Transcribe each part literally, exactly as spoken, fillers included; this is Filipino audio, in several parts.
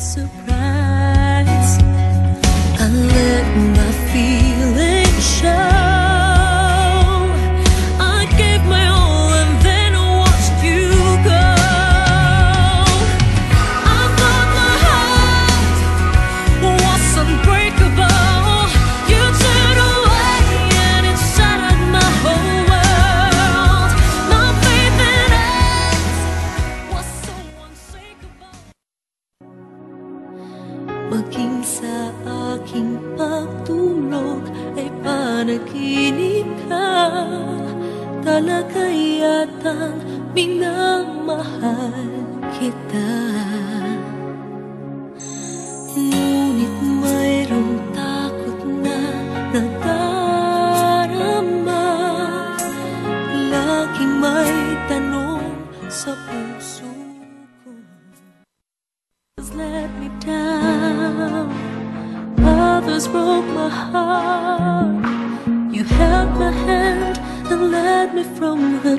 surprise. I let my feelings show. I gave my all and then watched you go. I thought my heart was unbreakable. You turned away and it shattered my whole world. My faith in us was so unshakable. Maging sa aking pagtulog ay panaginip ka. Talaga yatang minamahal kita. Ngunit mayroong takot na nadarama. Laging may tanong sa puso ko. Others let me down, others broke my heart. You held my hand and led me from the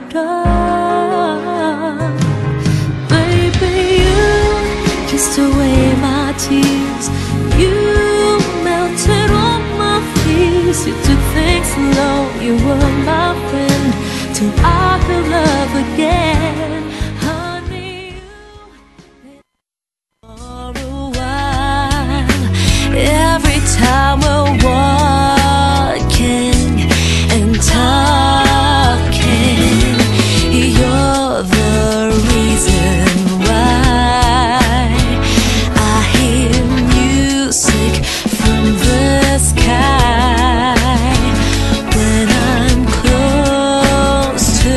dark. Baby, you kissed away my tears. You melted all my fears. You took things slow, you were my friend till I could love again. Honey, you for a while. Every time we're walking and talking, you're the reason why I hear music from the sky. When I'm close to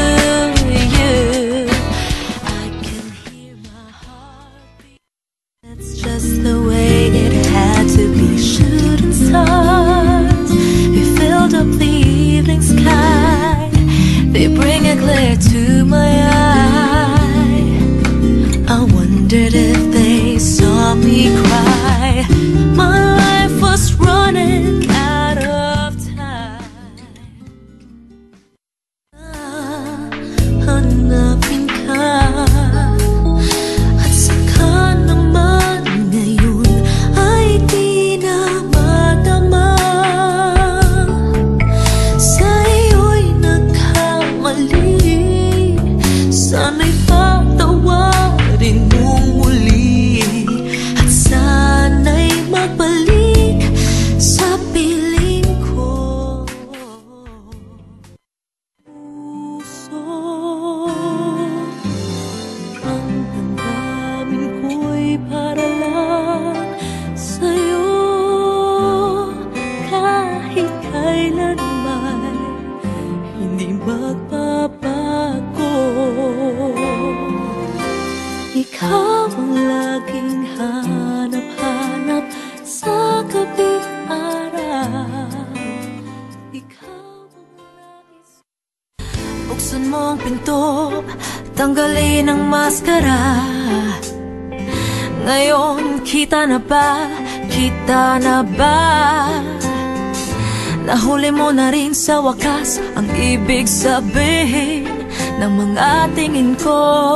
you, I can hear my heartbeat. That's just the way it had to be. Shooting stars, we filled up the evening sky. They bring a glare to my eye. I wondered if they saw me cry. My life was running out of time. Hanapin ka at saka naman ngayon ay di na madama. Sa iyo'y nagkamali, sana'y patawarin mong muli. At sana'y magbalik sa piling ko. Puso, ang damdamin ko'y para lang sa'yo. Kahit kailanman hindi magbabago. Ikaw ang laging hanap-hanap sa gabing araw. Ikaw ang nais. Buksan mo ang pinto, tanggalin ang maskara. Ngayon kita na ba, kita na ba? Nahuli mo na rin sa wakas ang ibig sabihin ng mga tingin ko.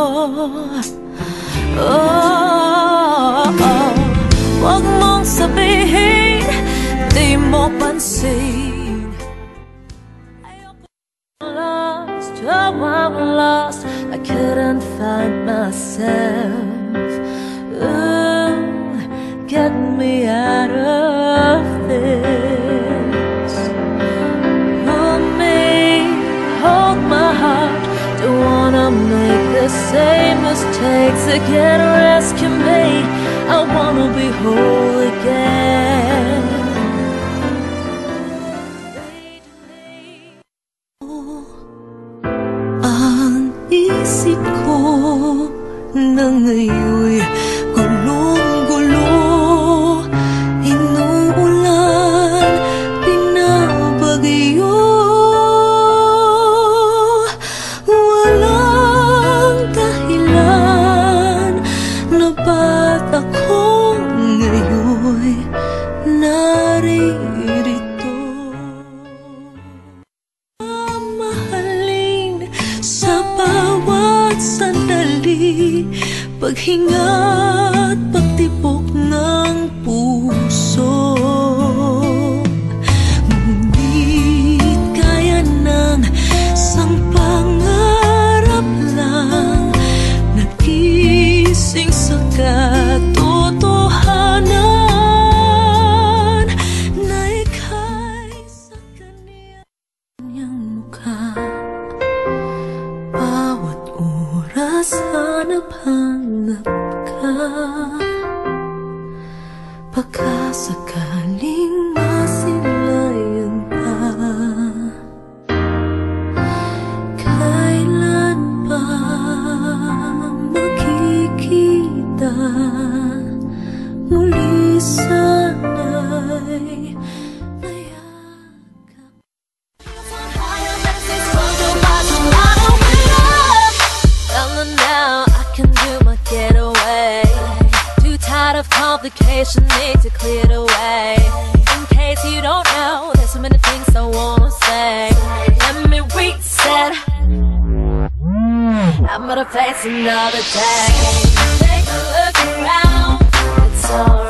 Oh, oh. Huwag mong sabihin, di mo pansin. Ayoko lost, oh I'm lost, I couldn't find myself. Ooh, get me out of this. Hold me, hold my heart. Don't wanna make the same mistakes again. Rescue me, I wanna be whole again. Ang isip ko na ngayon'y gulong-gulo. Inuulan, pinabagyo. Walang dahilan na ba't ako ngayon'y naririto. Mamahalin sa bawat sandali, paghinga't pagtibok. puso. Ngunit kaya ng isang pangarap lang nagising sa katotohanan na ika'y sa kanyang mukha. Bawat oras hanap-hanap ka, baka sakaling masilayan pa. Kailan pa makikita muli sana'y mayakap. Now I can do my getaway. Too tired of complications, need to clear the way. In case you don't know, there's so many things I wanna say. Let me reset, I'm gonna face another day. Take a look around, it's alright.